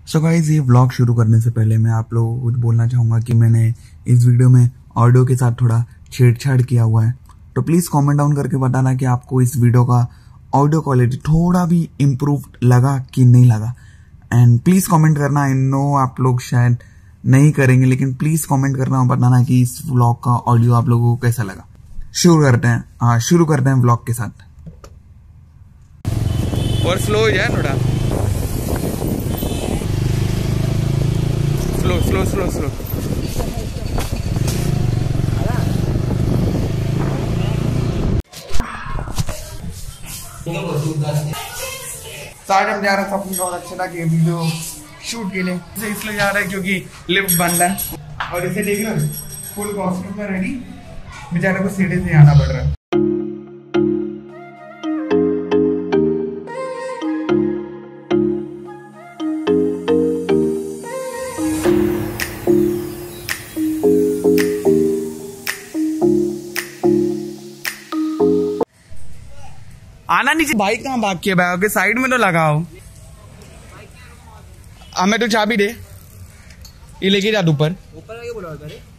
So guys, ये vlog शुरू करने से पहले मैं आप लोगों को कुछ बोलना चाहूँगा कि मैंने इस वीडियो में ऑडियो के साथ थोड़ा छेड़छाड़ किया हुआ है। तो प्लीज़ कमेंट डाउन करके बताना कि आपको इस वीडियो का ऑडियो क्वालिटी थोड़ा भी इम्प्रूव लगा कि नहीं लगा। एंड प्लीज़ कमेंट करना। आई नो आप लोग शायद नहीं करेंगे, लेकिन प्लीज़ कमेंट करना और बताना कि इस व्लॉग का ऑडियो आप लोगों को कैसा लगा। शुरू करते हैं व्लॉग के साथ। और स्लो हो जाए थोड़ा, स्लो स्लो स्लो स्लो। हम जा रहे हैं अपनी बहुत अच्छा लगा वीडियो शूट के लिए। इसलिए जा रहा है क्योंकि लिफ्ट बंद है और इसे देख रहे हो फुल कॉस्ट्यूम में रेडी, बेचारे को सीढ़ी से आना पड़ रहा है। आना नीचे। बाइक कहाँ भाग के बैग के साइड में तो लगाओ। हमें तो चाबी दे, ये लेके जा ऊपर। ऊपर बोला होता है।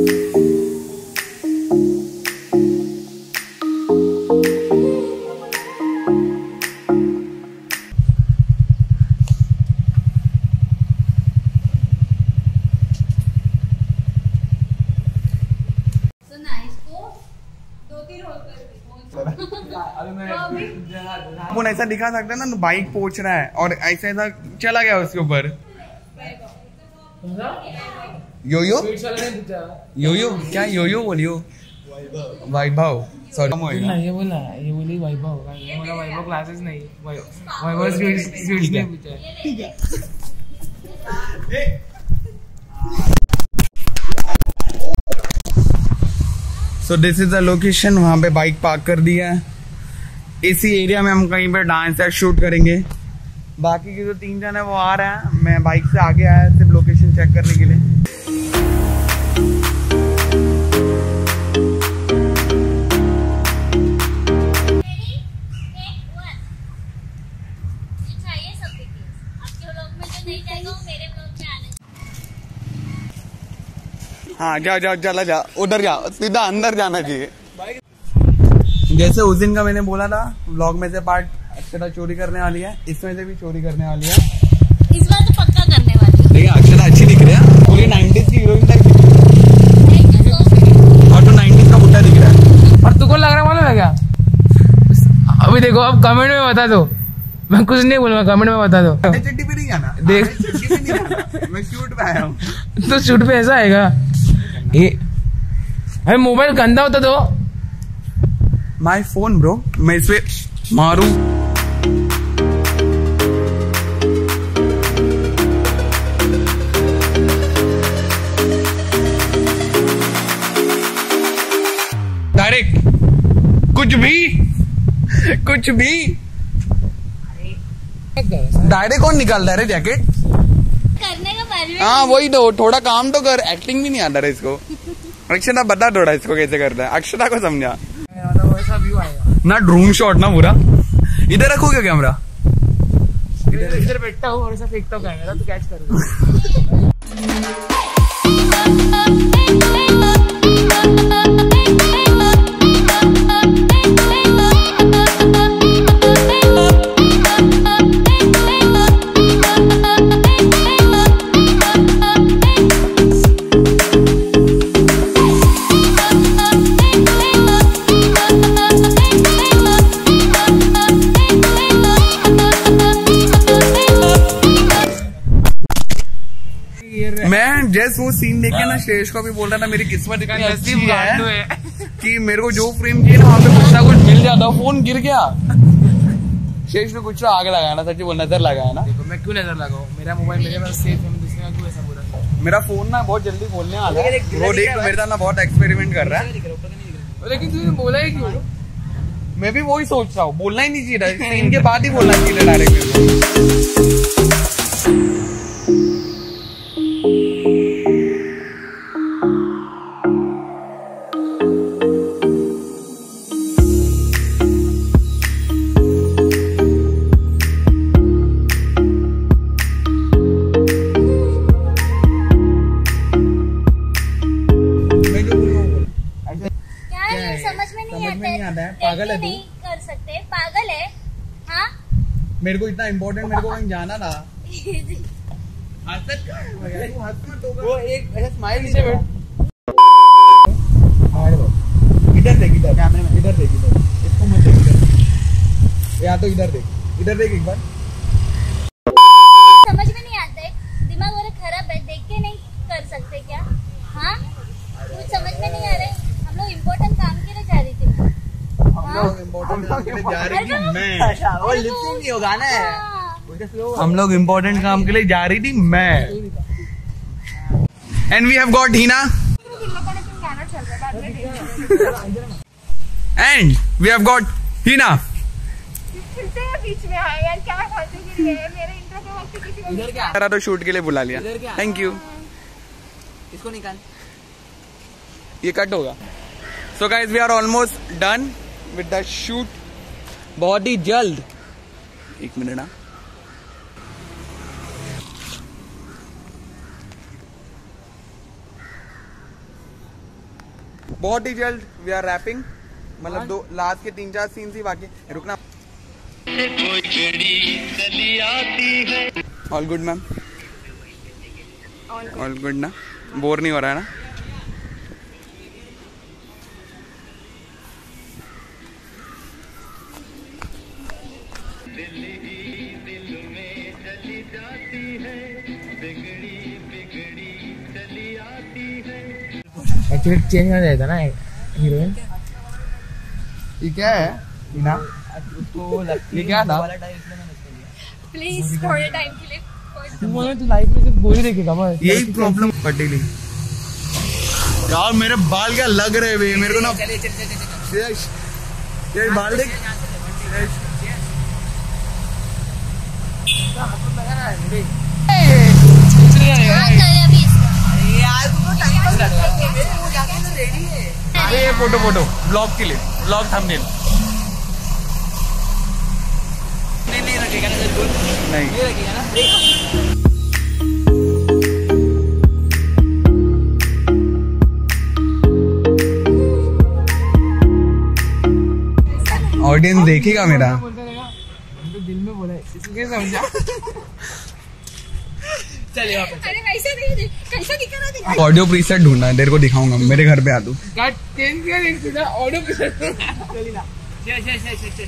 अपन ऐसा दिखा सकते हैं ना, बाइक पहुंच रहा है और ऐसा ऐसा चला गया उसके ऊपर। यो यो यो यो क्या यो यो बोलियो? वैभव, सॉरी ये बोली वैभव। वैभव क्लासेस नहीं, वैभव स्वीट्स में पूछा है। ठीक है। So this is the location. वहां पे बाइक पार्क कर दिया है। इसी एरिया में हम कहीं पे डांस शूट करेंगे। बाकी के जो 3 जन है वो आ रहे हैं। मैं बाइक से आगे आया सिर्फ लोकेशन चेक करने के लिए। हाँ जाओ जाओ, चला जा उधर, जा सीधा अंदर जाना चाहिए। जैसे उस दिन का मैंने बोला था, व्लॉग में से पार्ट अक्षता चोरी करने वाली है, इसमें से भी चोरी करने वाली है। इस बार तो पक्का करने वाली है। देखिए अक्षता अच्छी दिख रही है, पूरी 90s की हीरोइन टाइप दिख रही है और तो 90s का बुड्ढा दिख रहा है। और तुमको लग रहा मालूम है क्या? अभी देखो, अब कमेंट में बता दो। मैं कुछ नहीं बोलूंगा, कमेंट में बता दो। चिट्ठी पे नहीं जाना, देख मैं शूट पे आया हूँ। तो शूट पे ऐसा आएगा। ये अरे मोबाइल गंदा होता तो माई फोन ब्रो, मैं इस पे मारू। डायरेक्ट कुछ भी डायरेक्ट कौन निकालता है जैकेट करने का बारे में। हाँ वही तो, थोड़ा काम तो कर। एक्टिंग भी नहीं आता है इसको। अक्षता बता थोड़ा इसको कैसे करता है, अक्षता को समझा व्यू आएगा ना। ड्रोन शॉट ना पूरा। इधर रखो क्या कैमरा? इधर बैठता हूँ और ऐसा फेंकता हूँ कैमरा, तो कैच करोगे। मैं जैसे वो सीन देख के ना शेष को भी बोल रहा था, मेरी किस्मत इतनी अच्छी है कि मेरे को जो फ्रेम चाहिए ना वहाँ पे कुछ ना कुछ मिल जाता। फोन गिर गया। शेष ने कुछ आग लगाया ना, सच्ची बोल, नजर लगाया ना। देखो मैं क्यों नजर लगाऊं? मेरा मोबाइल मेरे पास सेफ है, दूसरे का क्यों ऐसा बोला? मेरा फोन ना बहुत जल्दी बोलने वाला है। वो देख मेरे साथ ना बहुत एक्सपेरिमेंट कर रहा है। लेकिन तुमने बोला ही क्यों? मैं भी वही सोच रहा हूँ, बोलना ही नहीं चाहिए, इनके बाद ही बोलना चाहिए डायरेक्ट। पागल है तू? नहीं कर सकते, पागल है? हाँ मेरे को इतना इम्पोर्टेंट, मेरे को कहीं जाना था। वो एक ऐसा स्माइल से बैठ। इधर देख, इधर कैमरे में, इधर देख, इधर इसको मत देख, इधर या तो इधर देख एक बार। समझ में नहीं आता है, दिमाग वाला खराब है, देख के नहीं कर सकते क्या? हाँ कुछ समझ में नहीं आ रहा है। हम लोग इम्पोर्टेंट काम के लिए जा रही थी। वो लिपसिंग नहीं होगा ना। हम लोग इम्पोर्टेंट काम के लिए जा रही थी मैं। And we have got Hina and we have got Hina. बीच में यार क्या मेरे इंट्रो के वक्त किसी को तो शूट के लिए बुला लिया। Thank you. इसको निकाल, ये कट होगा। So guys we are almost done with the shoot. बहुत ही जल्द, एक मिनट ना, बहुत ही जल्द वी आर रैपिंग। मतलब दो लास्ट के 3-4 सीन्स ही बाकी। रुकना। All good ma'am? All good ना? बोर नहीं हो रहा है ना? एक्चुअली चेंज हो जाता ना हीरोइन। ये क्या है हिना? ये क्या था? प्लीज थोड़े टाइम के लिए तू लाइफ में सिर्फ गोली देखेगा बस। यही प्रॉब्लम कटेली यार। मेरे बाल क्या लग रहे वे मेरे को ना। ये बाल देख। ये फोटो ब्लॉग के लिए, ब्लॉग थंबनेल नहीं रखेगा ना बिल्कुल नहीं रखेगा ना। ऑडियंस देखेगा मेरा। दिल में बोला है, इसको कैसे समझा? चलिए अरे वैसे नहीं, कैसा दिखा रहा है? ऑडियो प्रीसेट ढूंढना है, तेरे को दिखाऊंगा, मेरे घर पे आ तू। कट चेंज कर एक सीधा ऑडियो प्रीसेट। चलिए ना, चल।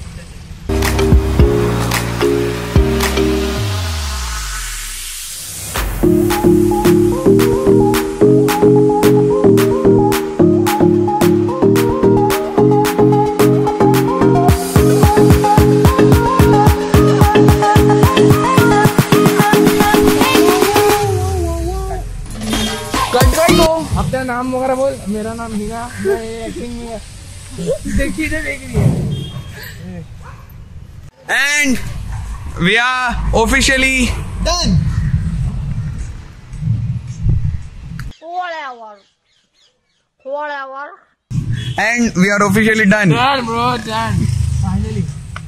अपना नाम वगैरह बोल। मेरा नाम हिना, मैं एक्टिंग में देखिए देख रही है। And we are officially done. And we are officially done. Done bro, done finally.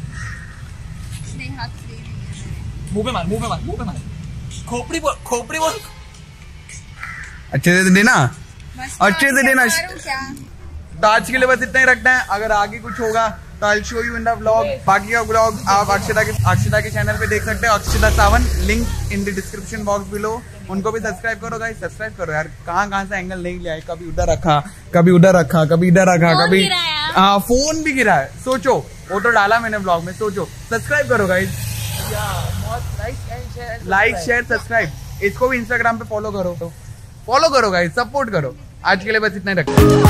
मुंह पे मार। खोपड़ी बोल। अच्छे से देना, अच्छे से देना। तो आज के लिए बस इतना ही रखना है। अगर आगे कुछ होगा तो I will show you in the vlog. बाकी का व्लॉग आप अक्षिता के चैनल पे देख सकते हो, Akshita Sawan, link in the description box below. उनको भी सब्सक्राइब करो गाइस, सब्सक्राइब करो यार। कहाँ से एंगल नहीं लिया है, कभी उधर रखा, कभी उधर रखा, कभी इधर रखा, कभी हाँ फोन भी गिरा है। सोचो, वो तो डाला मैंने व्लॉग में। सोचो, सब्सक्राइब करो गाइस, लाइक शेयर सब्सक्राइब। इसको भी इंस्टाग्राम पे फॉलो करो गाइस, सपोर्ट करो। आज के लिए बस इतना ही रखते हैं।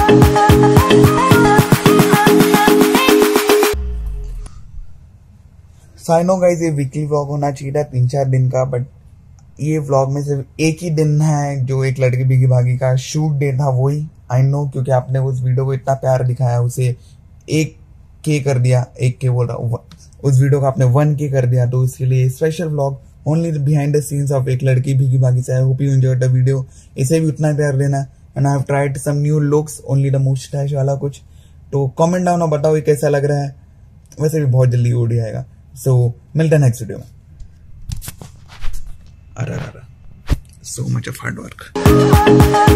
साइनो गाइस, ये वीकली व्लॉग होना चाहिए था 3-4 दिन का, बट ये व्लॉग में सिर्फ एक ही दिन है जो एक लड़की भीगी भागी का शूट डे था, वही। आई नो, क्योंकि आपने उस वीडियो को इतना प्यार दिखाया, उसे 1K कर दिया, 1K बोल रहा हूँ, उस वीडियो को आपने 1K कर दिया, तो इसके लिए special vlog only behind the scenes of एक लड़की भीगी भागी से। I hope you enjoyed the video. इसे भी उतना प्यार देना। And I have tried some new looks, only the moustache वाला कुछ। तो कमेंट डाउन और बताओ ये कैसा लग रहा है। वैसे भी बहुत जल्दी ओडी आएगा। सो मिलते हैं नेक्स्ट वीडियो में। अरे so much of hard work.